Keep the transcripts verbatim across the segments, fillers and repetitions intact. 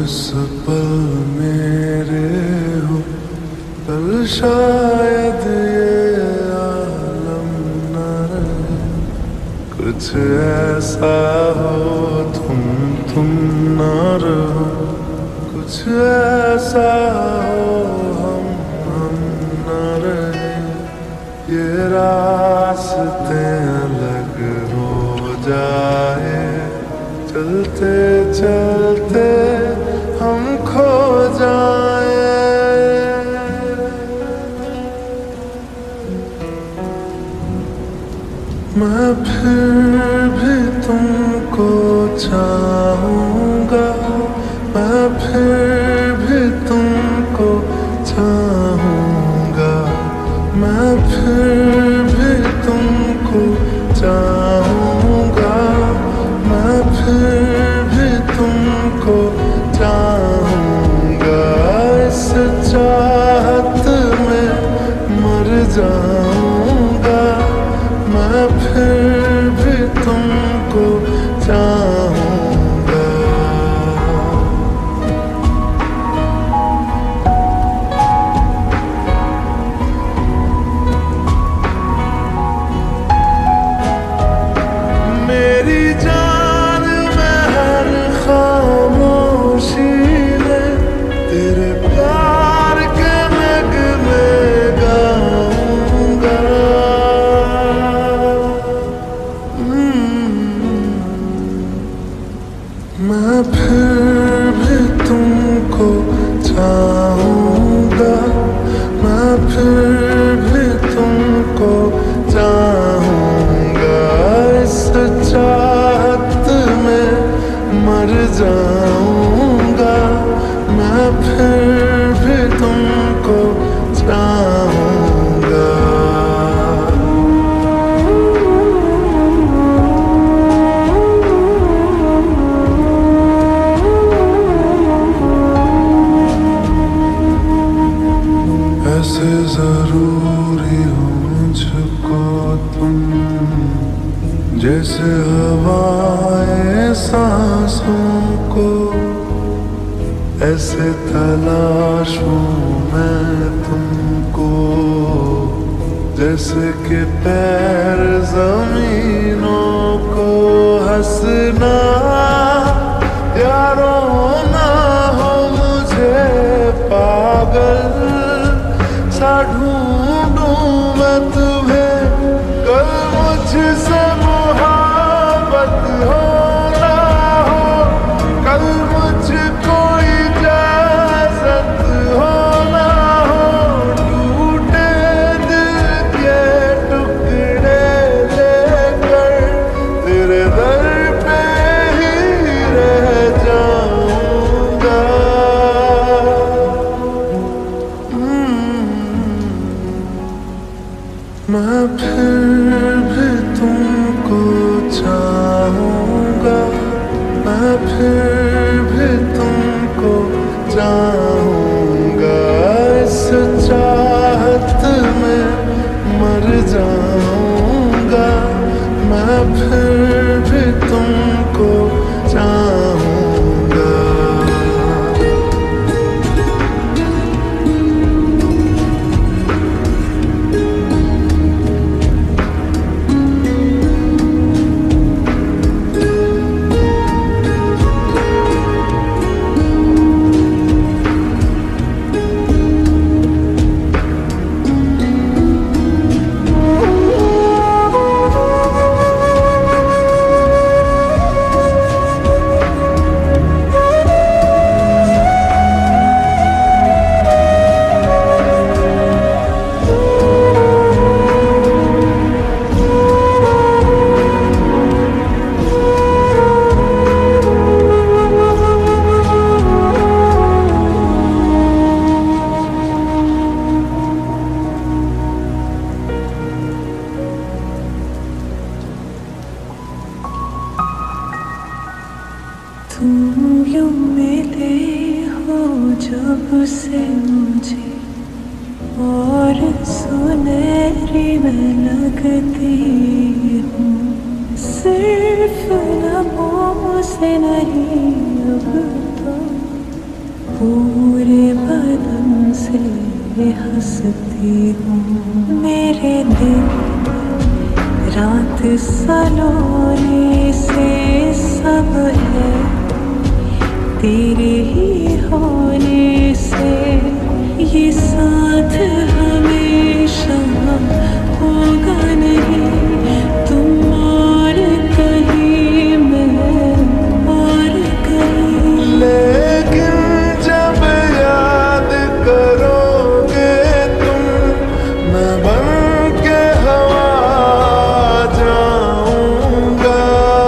इस पल मेरे हो, कल शायद ये आलम न रहे। कुछ ऐसा हो तुम तुम न रहो, कुछ ऐसा हो हम हम न रहे। ये रास्ते अलग हो जाए, चलते चलते हम खो जाए। मैं फिर भी तुमको चाहूँगा, मैं फिर भी तुमको चाहूँगा, मैं फिर भी तुमको चाहूँगा, मैं फिर भी तुमको चाहूँगा। इस चाहत में मर जाऊँगा, मैं फिर भी तुमको चाहूँगा। मेरी जान में हर खामोशी में तेरे प्यार के नगमे गाऊंगा। मैं फिर भी तुमको चाहूँगा, मैं फिर भी तुमको चाहूँगा। इस चाहत में मर जाऊँगा, मैं फिर भी तुमको चाहूँगा। ऐसे जरूरी हो मुझको तुम, जैसे हवाएं सांसों को। ऐसे तलाशूं मैं तुमको, जैसे कि पैर जमीनों को। हंसना या रोना हो मुझे पागल सा ढूंढूं मैं तुम्हें, कल मुझसे मोहब्बत हो ना हो, कल मुझको इजाजत हो ना हो। टूटे दिल के टुकड़े लेकर तेरे दर पे ही रह जाऊंगा। मैं फिर भी तुमको चाहूँगा, मैं फिर भी तुमको चाहूँगा। इस चाहत में मर जाऊँगा, मैं फिर भी तुमको चाहूँगा। तुम यूं मिले हो जब से मुझे, और सुनहरी मैं लगती हूँ। सिर्फ लबों से नहीं अब तो पूरे बदन से हंसती हूँ। मेरे दिन रात सलोने से सब है तेरे ही होने से। ये साथ हमेशा होगा नहीं, तुम और कहीं मैं और कहीं। लेकिन जब याद करोगे तुम, मैं बन के हवा जाऊंगा।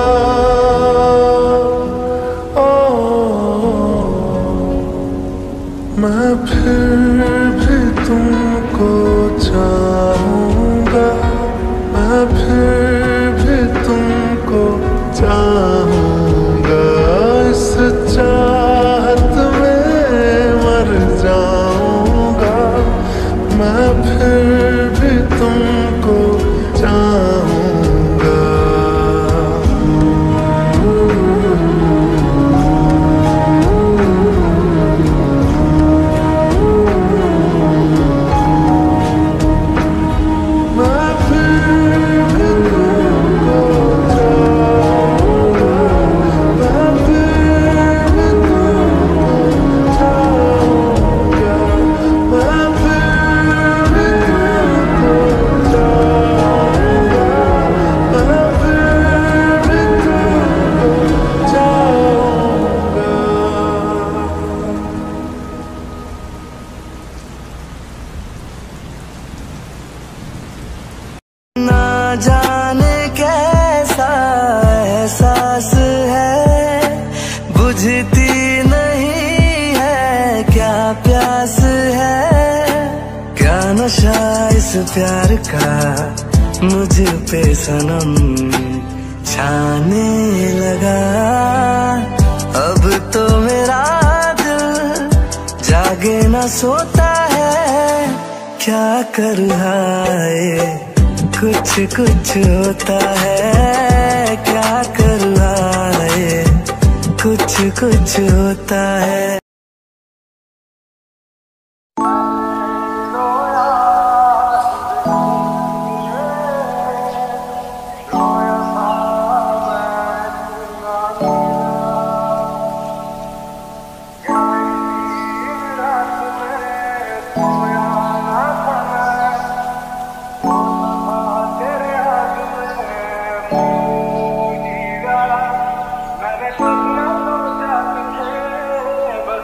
ओ मैं फिर भी तुमको चाहूंगा, मैं फिर भी तुमको चाहूंगा। इस चाहत में मर जाऊंगा, मैं फिर भी तुमको चाहूंगा। मैं फिर भी तुमको चाहूंगा, मैं फिर भी तुमको चाहूंगा, मैं फिर भी तुमको चाहूंगा, मैं फिर भी तुमको चाहूंगा। ना जाने कैसा एहसास है, बुझती नहीं है क्या प्यास है। क्या नशा इस प्यार का मुझ पे सनम छाने लगा। अब तो मेरा दिल जागे ना सोता है, क्या कर रहा है कुछ कुछ होता है। क्या कर रहा है कुछ कुछ होता है। मैंने सुना तो तुझे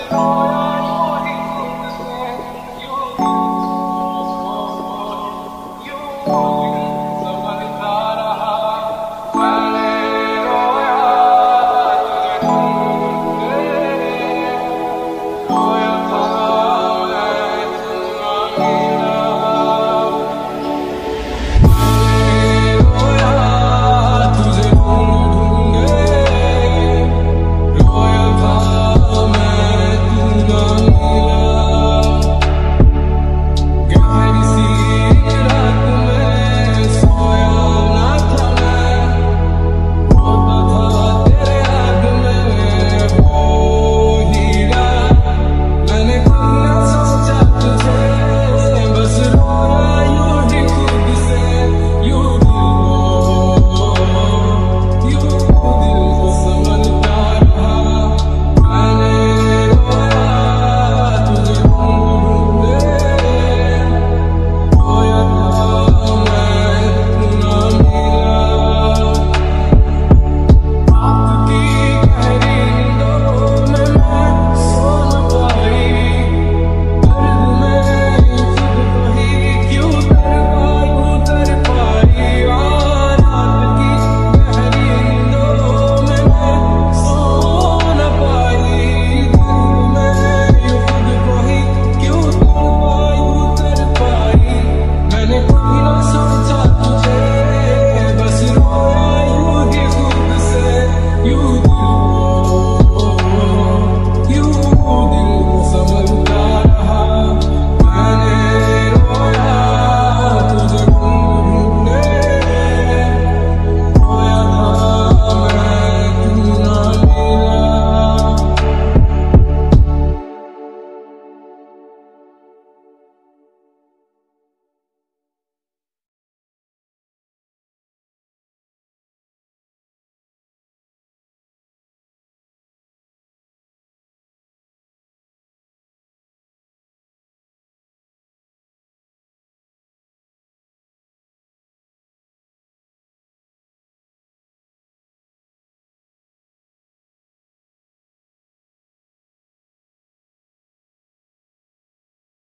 Oh